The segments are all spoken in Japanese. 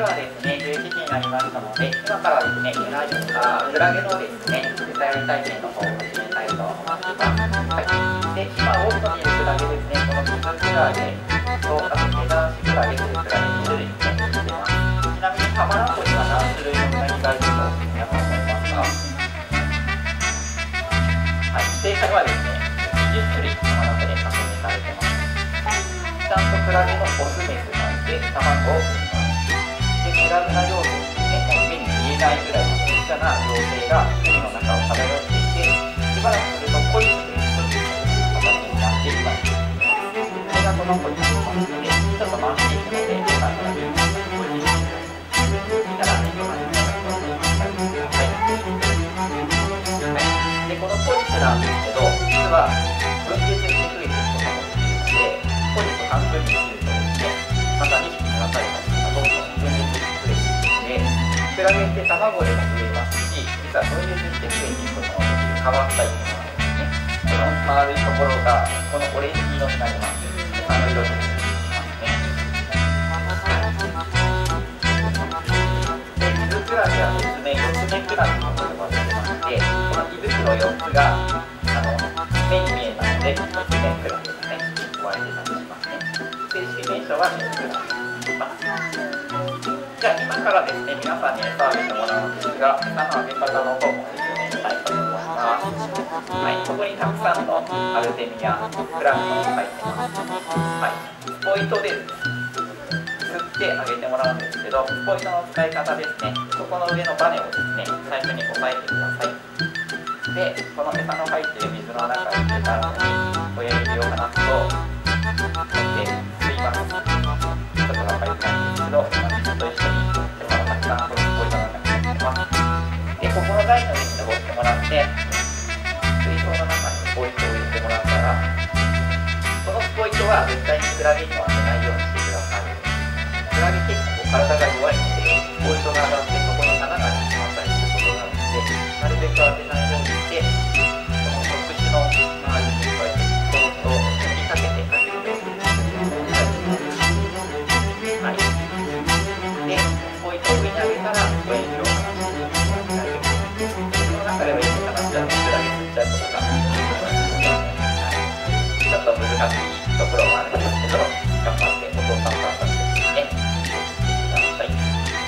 はですね、11時になりましたので、今からですね、クラゲのですね、餌やり体験の方を始めたいと思います。はい。で、今多く見るクラゲですね、この水クラゲと、あとメダンシクラゲというクラゲ2種類ですね、出てます。ちなみに浜名湖には何種類のウナギがいると皆さん思いますか？はい、正解はですね、20種類浜名湖で確認されてます。ちゃんとクラゲのオスメスがいて卵を産みます。で、クラゲの幼生ですね、目に見えないぐらいの小さな幼生が海の中を漂っていて、しばらくするとポイズという形になっています。これがこの子になりますので、ちょっと回していくので、よかったら見てご自身で見たらね、ご覧いただきます。はい。で、このポリスなんですけど、実は分裂して増えていくこともできるので、ポリス半分に切るとですね、また2匹に分かれたりどんどん分裂して増えていくので、クラゲって卵でも増えますし、実は分裂して増えていくこともできる変わった生き物なんですね。この丸いところがこのオレンジ色になります。他の色になりますね。で、水クラゲはですね、四つ目クラゲと呼ばれてまして、この胃袋4つが目に見えたので、四つ目クラゲがね、呼ばれてたりしますね。正式名称は四つクラゲになります。じゃあ今からですね、皆さんに餌をあげてもらうんですが、餌のあげ方の方も説明したいと思います。はい、ここにたくさんのアルテミア、プランクトンが入ってます。はい、スポイトで吸ってあげてもらうんですけど、スポイトの使い方ですね、そこの上のバネをですね、最初に押さえてください。で、この餌の入っている水の中に入れた後に、親指を離すと、こうやって吸います。ちょっとが分かりづらいんですけど、水と一緒に餌をたくさんこのスポイトの中に入れてます。で、ここの台の上に登ってもらって、水槽の中にスポイトを入れてもらったら、このスポイトは絶対にクラゲには当てないようにしてください。クラゲ結構体が弱いので、スポイトが上がってそこに穴が開いてしまったりすることがあるので、なるべく当てないようにして、この触手の周りにこうやってそーっと振りかけてあげるようにしてください。はい。で、スポイトを上に上げたら、親指を離して大丈夫です。その中では指離しちゃうとクラゲ吸っちゃうことがあるので、ちょっと難しいところもあるんですけど、頑張ってお父さんお母さんですね。はい。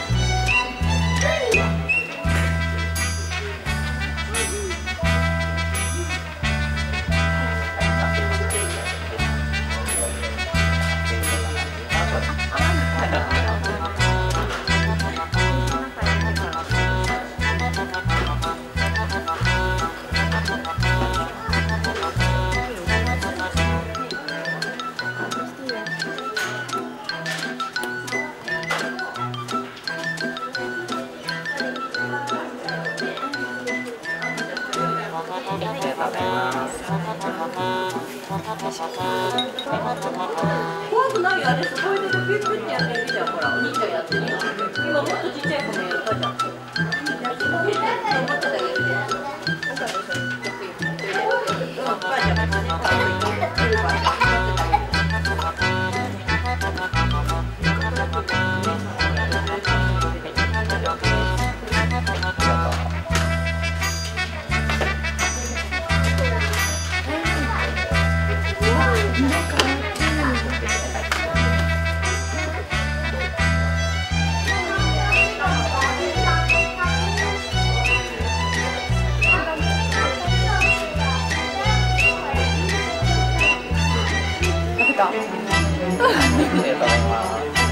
怖くないよ、あれすごいでピュッピュッてやってるじゃん、ほら、お兄ちゃんやってるよ。今もっとちっちゃい子もやったじゃん。やっても見たいと思ってたけどね。お母さんと得意。お母ちゃんもね、可愛いと思ってるから、 ありがとうございます。